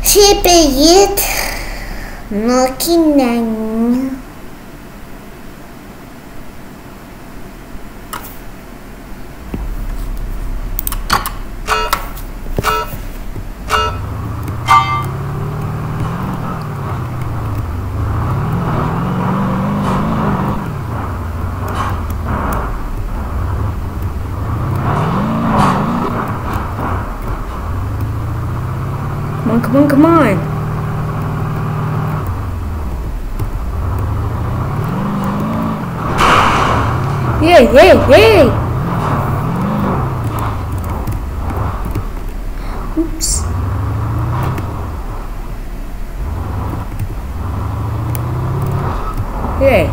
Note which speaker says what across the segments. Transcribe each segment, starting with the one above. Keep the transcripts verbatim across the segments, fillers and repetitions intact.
Speaker 1: Привет, Нокинянь.
Speaker 2: Come on, come on. Hey, hey, hey. Oops. Hey.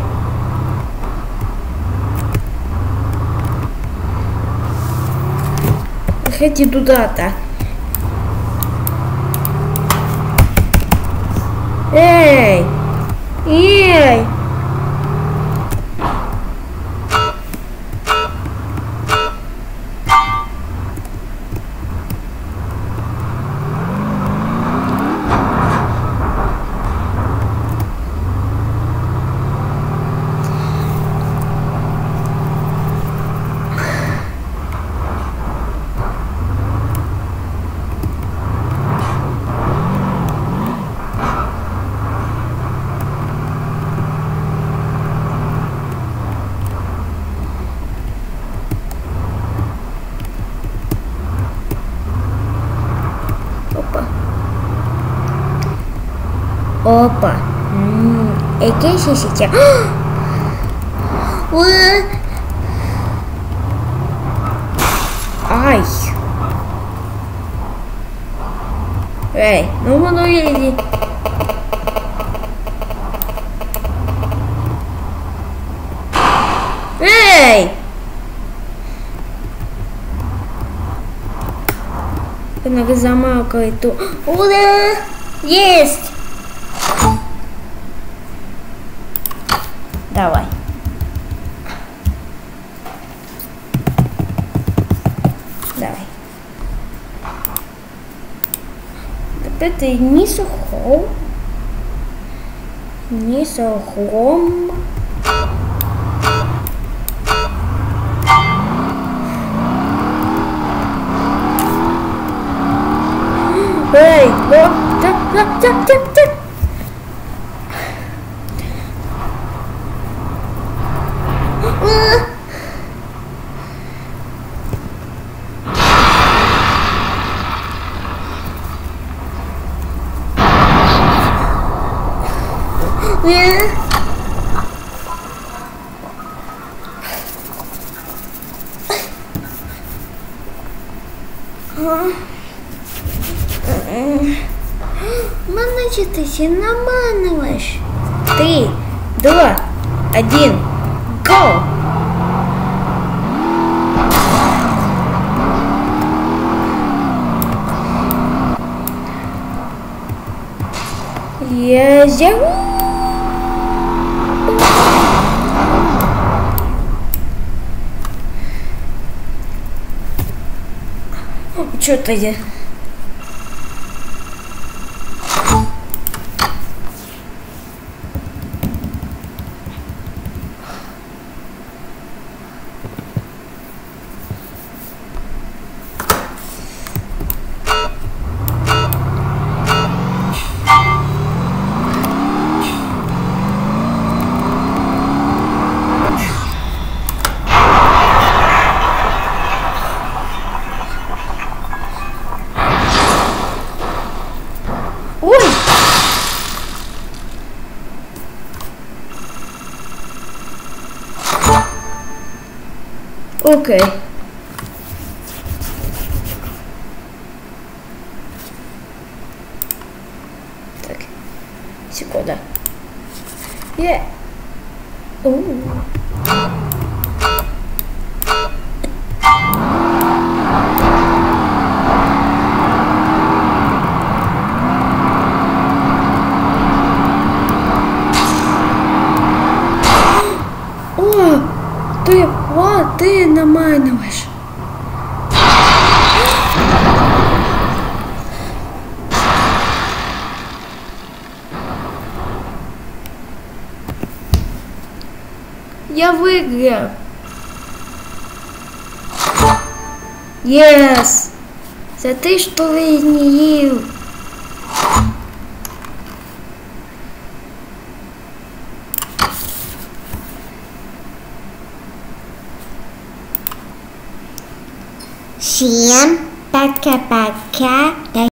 Speaker 2: Заходи туда-то. Эй! Эй! Опа. Эй, сейчас. Ай. Эй, ну ну иди. Эй! Надо замалкивать ту. Ура! Есть! Давай. Давай. Это не сухом. Не сухом. Эй, о, так, так, так, так, так. Маночи, ты себя наманываешь. Три, два, один, go! Я зову. Что-то я. Окей. Так, секунда. Я... Оу. О, ты, вот, ты наманиваешь. Я виграв. Єс! Це ти ж полині їв.
Speaker 1: Всем пока-пока.